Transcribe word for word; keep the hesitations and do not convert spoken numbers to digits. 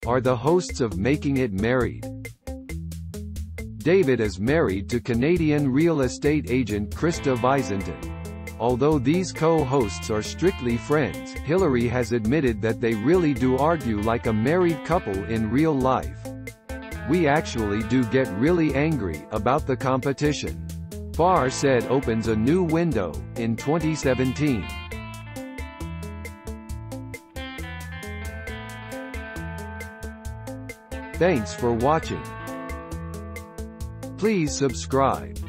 are the hosts of Making It Married. David is married to Canadian real estate agent Krista Visentin. Although these co-hosts are strictly friends, Hilary has admitted that they really do argue like a married couple in real life. "We actually do get really angry about the competition," Farr said opens a new window, in twenty seventeen. Thanks for watching. Please subscribe.